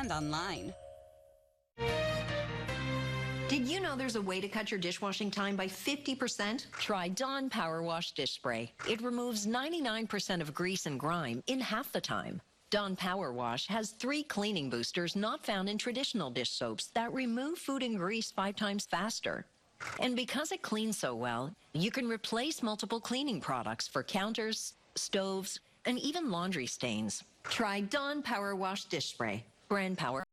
and online. Did you know there's a way to cut your dishwashing time by 50%? Try Dawn Powerwash Dish Spray. It removes 99% of grease and grime in half the time. Dawn Powerwash has 3 cleaning boosters not found in traditional dish soaps that remove food and grease 5 times faster. And because it cleans so well, you can replace multiple cleaning products for counters, stoves, and even laundry stains. Try Dawn Powerwash Dish Spray. Brand power